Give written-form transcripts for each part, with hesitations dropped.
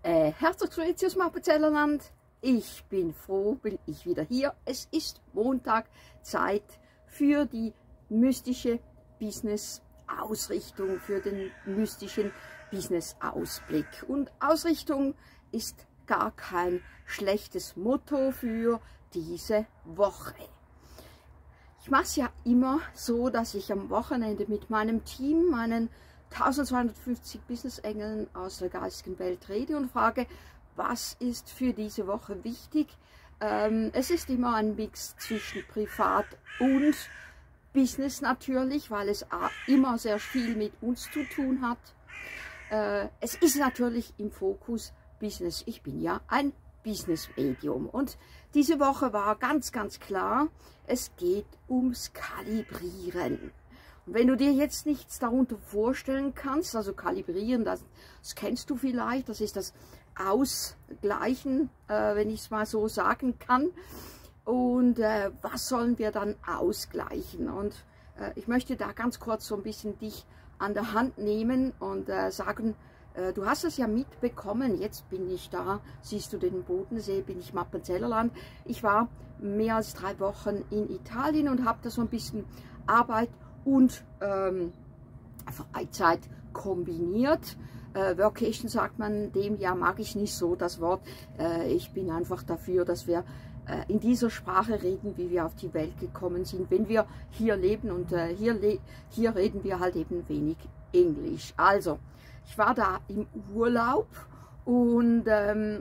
Herzlich grüezi aus Appenzellerland. Ich bin froh, bin ich wieder hier. Es ist Montag, Zeit für die mystische Business-Ausrichtung, für den mystischen Business-Ausblick. Und Ausrichtung ist gar kein schlechtes Motto für diese Woche. Ich mache es ja immer so, dass ich am Wochenende mit meinem Team, meinen 1250 Business-Engeln aus der geistigen Welt rede und frage, was ist für diese Woche wichtig. Es ist immer ein Mix zwischen Privat und Business natürlich, weil es immer sehr viel mit uns zu tun hat. Es ist natürlich im Fokus Business. Ich bin ja ein Business-Medium und diese Woche war ganz klar, es geht ums Kalibrieren. Und wenn du dir jetzt nichts darunter vorstellen kannst, also kalibrieren, das kennst du vielleicht, das ist das Ausgleichen, wenn ich es mal so sagen kann. Und was sollen wir dann ausgleichen? Und ich möchte da ganz kurz so ein bisschen dich an der Hand nehmen und sagen, du hast es ja mitbekommen, jetzt bin ich da, siehst du den Bodensee, bin ich im Appenzellerland. Ich war mehr als 3 Wochen in Italien und habe da so ein bisschen Arbeit und Freizeit kombiniert. Workation sagt man dem, ja, mag ich nicht so das Wort. Ich bin einfach dafür, dass wir in dieser Sprache reden, wie wir auf die Welt gekommen sind, wenn wir hier leben, und hier reden wir halt eben wenig Englisch. Also, ich war da im Urlaub und habe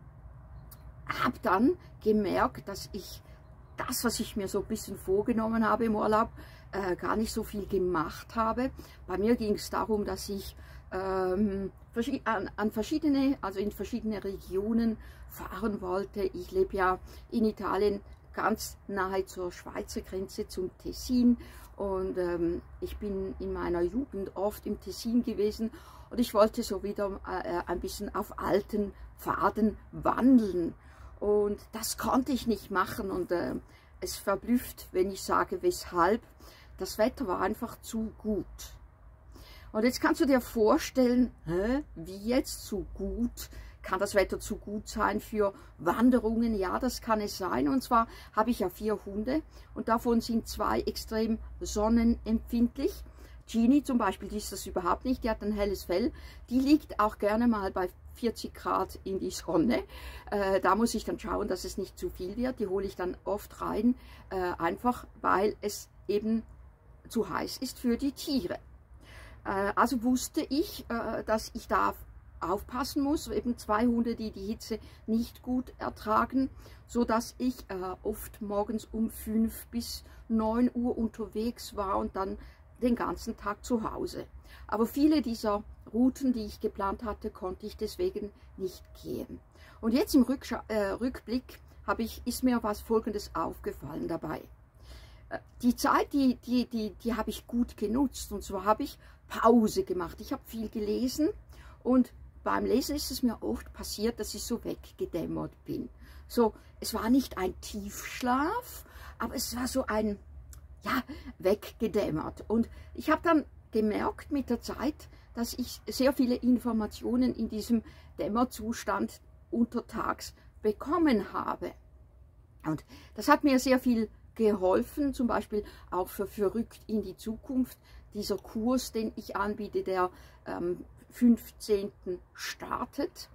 dann gemerkt, dass ich das, was ich mir so ein bisschen vorgenommen habe im Urlaub, gar nicht so viel gemacht habe. Bei mir ging es darum, dass ich in verschiedene Regionen fahren wollte. Ich lebe ja in Italien ganz nahe zur Schweizer Grenze, zum Tessin, und ich bin in meiner Jugend oft im Tessin gewesen und ich wollte so wieder ein bisschen auf alten Pfaden wandeln, und das konnte ich nicht machen, und es verblüfft, wenn ich sage, weshalb. Das Wetter war einfach zu gut. Und jetzt kannst du dir vorstellen, wie jetzt zu gut? Kann das Wetter zu gut sein für Wanderungen? Ja, das kann es sein. Und zwar habe ich ja 4 Hunde und davon sind 2 extrem sonnenempfindlich. Genie zum Beispiel, die ist das überhaupt nicht, die hat ein helles Fell. Die liegt auch gerne mal bei 40 Grad in die Sonne. Da muss ich dann schauen, dass es nicht zu viel wird. Die hole ich dann oft rein, einfach weil es eben zu heiß ist für die Tiere. Also wusste ich, dass ich da aufpassen muss, eben 2 Hunde, die die Hitze nicht gut ertragen, so dass ich oft morgens um 5 bis 9 Uhr unterwegs war und dann den ganzen Tag zu Hause. Aber viele dieser Routen, die ich geplant hatte, konnte ich deswegen nicht gehen. Und jetzt im Rückblick ist mir was Folgendes aufgefallen dabei. Die Zeit, die habe ich gut genutzt, und zwar habe ich Pause gemacht. Ich habe viel gelesen und beim Lesen ist es mir oft passiert, dass ich so weggedämmert bin. So, es war nicht ein Tiefschlaf, aber es war so ein, ja, weggedämmert. Und ich habe dann gemerkt mit der Zeit, dass ich sehr viele Informationen in diesem Dämmerzustand untertags bekommen habe. Und das hat mir sehr viel geholfen, zum Beispiel auch für Verrückt in die Zukunft. Dieser Kurs, den ich anbiete, der 15. startet.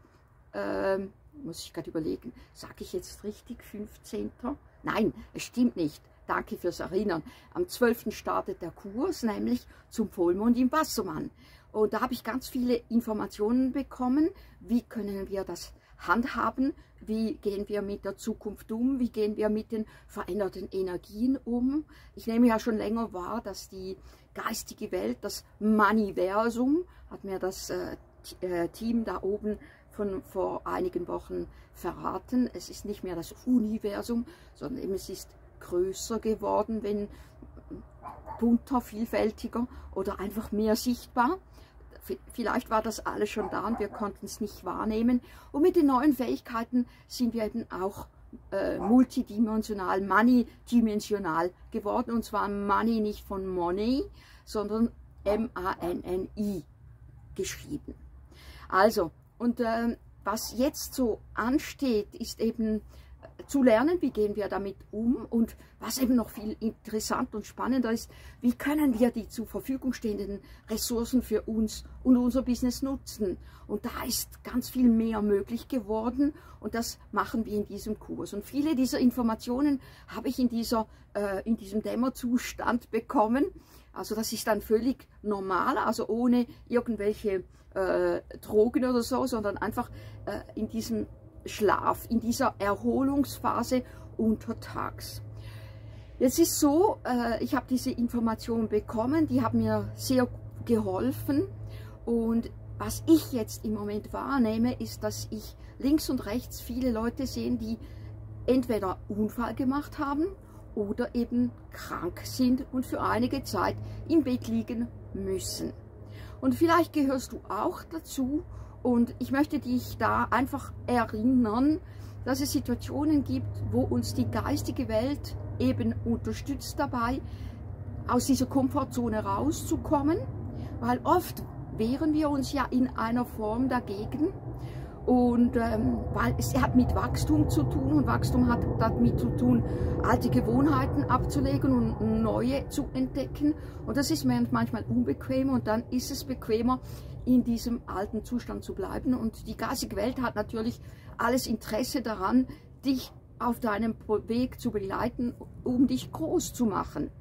Muss ich gerade überlegen, sage ich jetzt richtig 15.? Nein, es stimmt nicht. Danke fürs Erinnern. Am 12. startet der Kurs, nämlich zum Vollmond im Wassermann. Und da habe ich ganz viele Informationen bekommen. Wie können wir das handhaben? Wie gehen wir mit der Zukunft um? Wie gehen wir mit den veränderten Energien um? Ich nehme ja schon länger wahr, dass die geistige Welt, das Maniversum, hat mir das Team da oben vor einigen Wochen verraten. Es ist nicht mehr das Universum, sondern eben es ist größer geworden, wenn bunter, vielfältiger oder einfach mehr sichtbar. Vielleicht war das alles schon da und wir konnten es nicht wahrnehmen. Und mit den neuen Fähigkeiten sind wir eben auch multidimensional, manidimensional geworden. Und zwar Money nicht von Money, sondern M-A-N-N-I geschrieben. Also, und was jetzt so ansteht, ist eben zu lernen, wie gehen wir damit um, und was eben noch viel interessanter und spannender ist, wie können wir die zur Verfügung stehenden Ressourcen für uns und unser Business nutzen. Und da ist ganz viel mehr möglich geworden, und das machen wir in diesem Kurs. Und viele dieser Informationen habe ich in diesem Dämmerzustand bekommen. Also das ist dann völlig normal, also ohne irgendwelche Drogen oder so, sondern einfach in diesem Schlaf, in dieser Erholungsphase untertags. Jetzt ist so, ich habe diese Informationen bekommen, die haben mir sehr geholfen, und was ich jetzt im Moment wahrnehme, ist, dass ich links und rechts viele Leute sehe, die entweder Unfall gemacht haben oder eben krank sind und für einige Zeit im Bett liegen müssen. Und vielleicht gehörst du auch dazu, und ich möchte dich da einfach erinnern, dass es Situationen gibt, wo uns die geistige Welt eben unterstützt dabei, aus dieser Komfortzone rauszukommen, weil oft wehren wir uns ja in einer Form dagegen, und weil es hat mit Wachstum zu tun, und Wachstum hat damit zu tun, alte Gewohnheiten abzulegen und neue zu entdecken, und das ist manchmal unbequem, und dann ist es bequemer, in diesem alten Zustand zu bleiben. Und die geistige Welt hat natürlich alles Interesse daran, dich auf deinem Weg zu begleiten, um dich groß zu machen.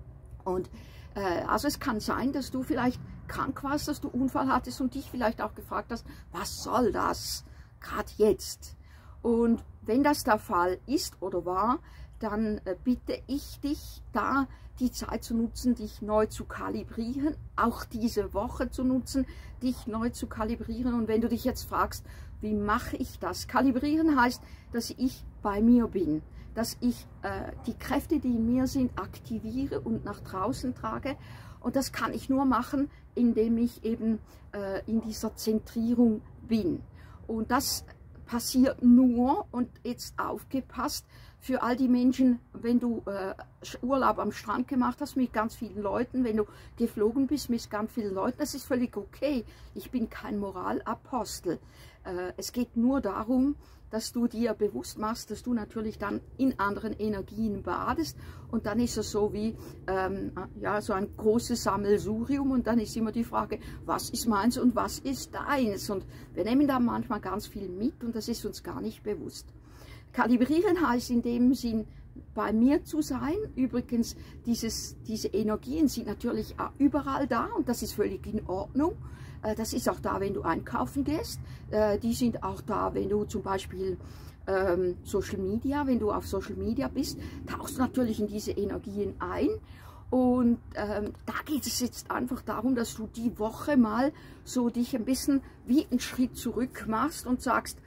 Und also es kann sein, dass du vielleicht krank warst, dass du Unfall hattest und dich vielleicht auch gefragt hast, was soll das gerade jetzt? Und wenn das der Fall ist oder war, dann bitte ich dich, da die Zeit zu nutzen, dich neu zu kalibrieren, auch diese Woche zu nutzen, dich neu zu kalibrieren. Und wenn du dich jetzt fragst, wie mache ich das? Kalibrieren heißt, dass ich bei mir bin, dass ich die Kräfte, die in mir sind, aktiviere und nach draußen trage. Und das kann ich nur machen, indem ich eben in dieser Zentrierung bin. Und das passiert nur, und jetzt aufgepasst, für all die Menschen, wenn du Urlaub am Strand gemacht hast mit ganz vielen Leuten, wenn du geflogen bist mit ganz vielen Leuten, das ist völlig okay. Ich bin kein Moralapostel. Es geht nur darum, dass du dir bewusst machst, dass du natürlich dann in anderen Energien badest, und dann ist es so wie ja, so ein großes Sammelsurium, und dann ist immer die Frage, was ist meins und was ist deins, und wir nehmen da manchmal ganz viel mit, und das ist uns gar nicht bewusst. Kalibrieren heißt in dem Sinn, bei mir zu sein. Übrigens, diese Energien sind natürlich überall da, und das ist völlig in Ordnung. Das ist auch da, wenn du einkaufen gehst. Die sind auch da, wenn du zum Beispiel Social Media, wenn du auf Social Media bist, tauchst du natürlich in diese Energien ein. Und da geht es jetzt einfach darum, dass du die Woche mal so dich ein bisschen wie einen Schritt zurück machst und sagst,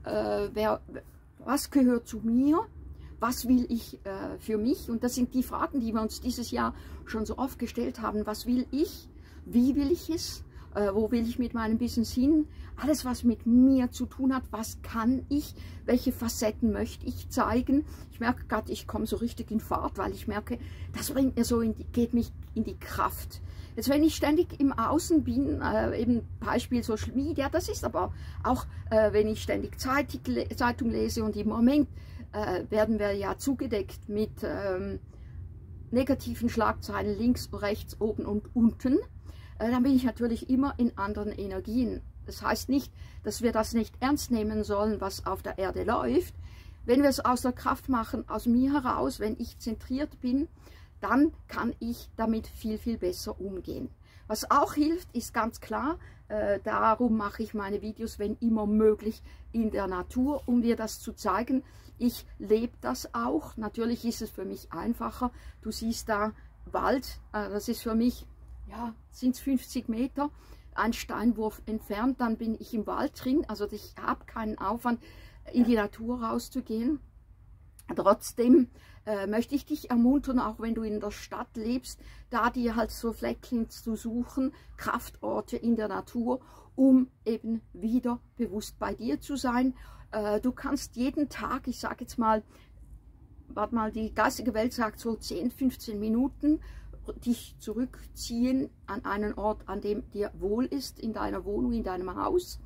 was gehört zu mir? Was will ich für mich? Und das sind die Fragen, die wir uns dieses Jahr schon so oft gestellt haben. Was will ich? Wie will ich es? Wo will ich mit meinem Business hin? Alles, was mit mir zu tun hat, was kann ich? Welche Facetten möchte ich zeigen? Ich merke gerade, ich komme so richtig in Fahrt, weil ich merke, das bringt mir so geht mich in die Kraft. Jetzt, wenn ich ständig im Außen bin, eben Beispiel Social Media, das ist aber auch, wenn ich ständig Zeitung lese, und im Moment werden wir ja zugedeckt mit negativen Schlagzeilen links, rechts, oben und unten, dann bin ich natürlich immer in anderen Energien. Das heißt nicht, dass wir das nicht ernst nehmen sollen, was auf der Erde läuft. Wenn wir es aus der Kraft machen, aus mir heraus, wenn ich zentriert bin, dann kann ich damit viel, viel besser umgehen. Was auch hilft, ist ganz klar, darum mache ich meine Videos, wenn immer möglich, in der Natur, um dir das zu zeigen. Ich lebe das auch. Natürlich ist es für mich einfacher. Du siehst da Wald, das ist für mich, ja, sind es 50 Meter, ein Steinwurf entfernt, dann bin ich im Wald drin. Also ich habe keinen Aufwand, in die Natur rauszugehen. Trotzdem möchte ich dich ermuntern, auch wenn du in der Stadt lebst, da dir halt so Fleckchen zu suchen, Kraftorte in der Natur, um eben wieder bewusst bei dir zu sein. Du kannst jeden Tag, ich sage jetzt mal, warte mal, die geistige Welt sagt so 10, 15 Minuten, dich zurückziehen an einen Ort, an dem dir wohl ist, in deiner Wohnung, in deinem Haus.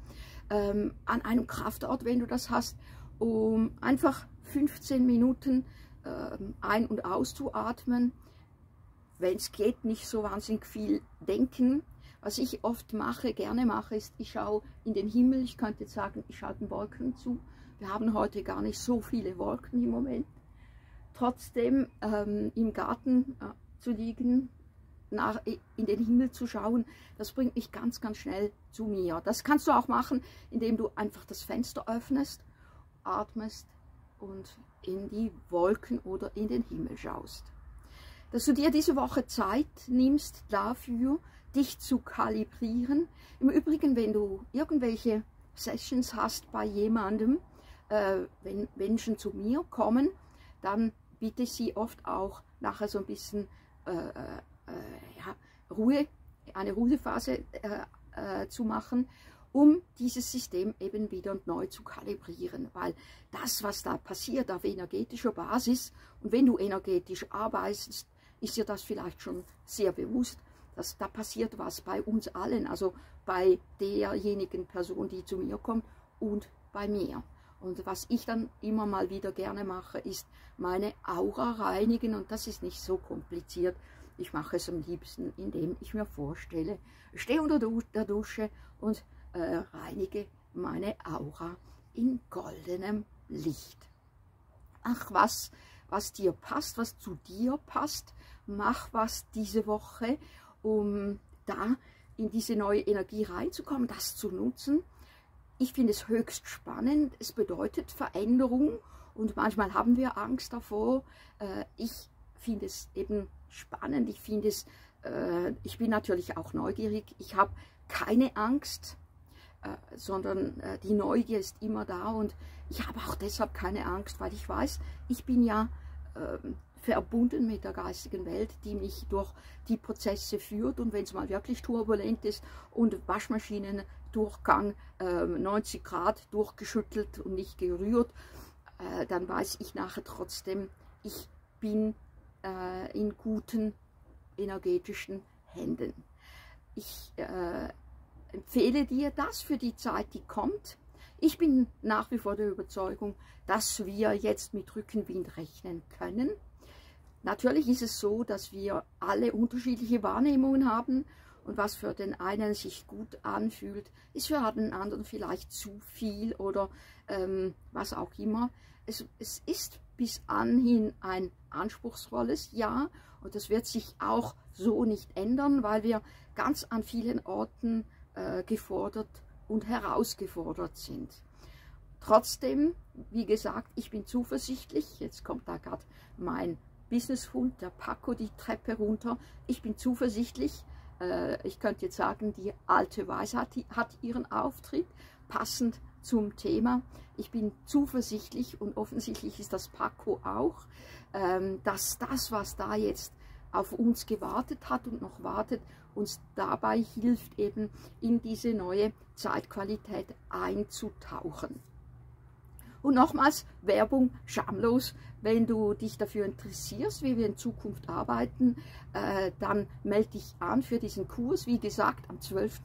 an einem Kraftort, wenn du das hast, um einfach 15 Minuten ein- und auszuatmen. Wenn es geht, nicht so wahnsinnig viel denken. Was ich oft mache, gerne mache, ist, ich schaue in den Himmel. Ich könnte jetzt sagen, ich schaue den Wolken zu. Wir haben heute gar nicht so viele Wolken im Moment. Trotzdem im Garten zu liegen, in den Himmel zu schauen, das bringt mich ganz, ganz schnell zu mir. Das kannst du auch machen, indem du einfach das Fenster öffnest, atmest und in die Wolken oder in den Himmel schaust. Dass du dir diese Woche Zeit nimmst dafür, dich zu kalibrieren. Im Übrigen, wenn du irgendwelche Sessions hast bei jemandem, wenn Menschen zu mir kommen, dann bitte ich sie oft auch nachher so ein bisschen eine Ruhephase zu machen, um dieses System eben wieder neu zu kalibrieren. Weil das, was da passiert auf energetischer Basis, und wenn du energetisch arbeitest, ist dir das vielleicht schon sehr bewusst, dass da passiert was bei uns allen, also bei derjenigen Person, die zu mir kommt und bei mir. Und was ich dann immer mal wieder gerne mache, ist meine Aura reinigen, und das ist nicht so kompliziert. Ich mache es am liebsten, indem ich mir vorstelle, ich stehe unter der Dusche und reinige meine Aura in goldenem Licht. Ach, was dir passt, was zu dir passt, mach was diese Woche, um da in diese neue Energie reinzukommen, das zu nutzen. Ich finde es höchst spannend, es bedeutet Veränderung und manchmal haben wir Angst davor. Ich finde es eben spannend, ich bin natürlich auch neugierig, ich habe keine Angst, sondern die Neugier ist immer da, und ich habe auch deshalb keine Angst, weil ich weiß, ich bin ja verbunden mit der geistigen Welt, die mich durch die Prozesse führt, und wenn es mal wirklich turbulent ist und Waschmaschinendurchgang 90 Grad durchgeschüttelt und nicht gerührt, dann weiß ich nachher trotzdem, ich bin in guten energetischen Händen. Ich empfehle dir das für die Zeit, die kommt. Ich bin nach wie vor der Überzeugung, dass wir jetzt mit Rückenwind rechnen können. Natürlich ist es so, dass wir alle unterschiedliche Wahrnehmungen haben, und was für den einen sich gut anfühlt, ist für den anderen vielleicht zu viel oder was auch immer. Es ist bis anhin ein anspruchsvolles Jahr, und das wird sich auch so nicht ändern, weil wir ganz an vielen Orten gefordert und herausgefordert sind. Trotzdem, wie gesagt, ich bin zuversichtlich. Jetzt kommt da gerade mein Businesshund, der Paco, die Treppe runter. Ich bin zuversichtlich. Ich könnte jetzt sagen, die alte Weisheit hat ihren Auftritt, passend zum Thema. Ich bin zuversichtlich, und offensichtlich ist das Paco auch, dass das, was da jetzt auf uns gewartet hat und noch wartet, uns dabei hilft, eben in diese neue Zeitqualität einzutauchen. Und nochmals, Werbung schamlos, wenn du dich dafür interessierst, wie wir in Zukunft arbeiten, dann melde dich an für diesen Kurs. Wie gesagt, am 12.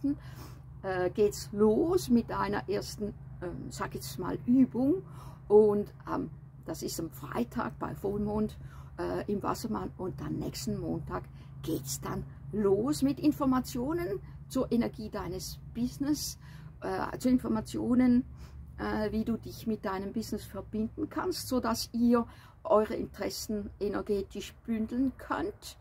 Geht es los mit einer ersten, sag jetzt mal, Übung, und das ist am Freitag bei Vollmond im Wassermann, und dann nächsten Montag geht es dann los mit Informationen zur Energie deines Business, zu Informationen, wie du dich mit deinem Business verbinden kannst, sodass ihr eure Interessen energetisch bündeln könnt,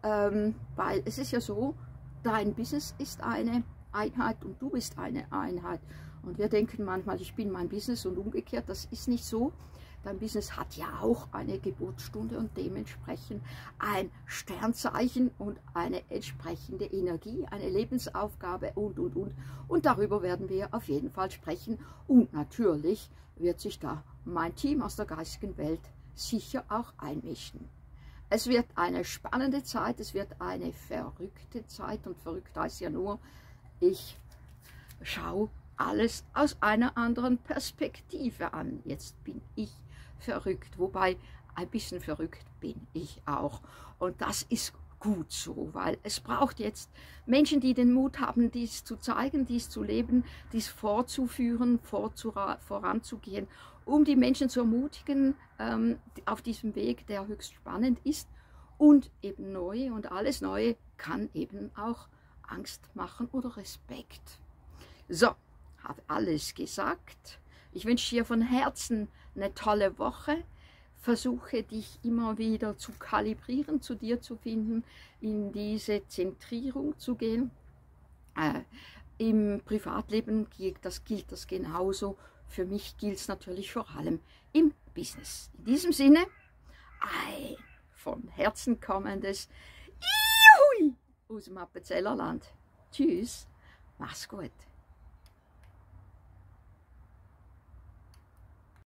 weil es ist ja so, dein Business ist eine Einheit und du bist eine Einheit, und wir denken manchmal, ich bin mein Business und umgekehrt. Das ist nicht so. Dein Business hat ja auch eine Geburtsstunde und dementsprechend ein Sternzeichen und eine entsprechende Energie, eine Lebensaufgabe und. Und darüber werden wir auf jeden Fall sprechen. Und natürlich wird sich da mein Team aus der geistigen Welt sicher auch einmischen. Es wird eine spannende Zeit, es wird eine verrückte Zeit, und verrückt heißt ja nur, ich schaue alles aus einer anderen Perspektive an. Jetzt bin ich verrückt, wobei ein bisschen verrückt bin ich auch. Und das ist gut so, weil es braucht jetzt Menschen, die den Mut haben, dies zu zeigen, dies zu leben, dies fortzuführen, voranzugehen, um die Menschen zu ermutigen auf diesem Weg, der höchst spannend ist und eben neu, und alles Neue kann eben auch Angst machen oder Respekt. So, habe alles gesagt. Ich wünsche dir von Herzen eine tolle Woche. Versuche dich immer wieder zu kalibrieren, zu dir zu finden, in diese Zentrierung zu gehen. Im Privatleben gilt das genauso. Für mich gilt es natürlich vor allem im Business. In diesem Sinne, ein von Herzen kommendes Ihui aus dem Appenzellerland. Tschüss, mach's gut.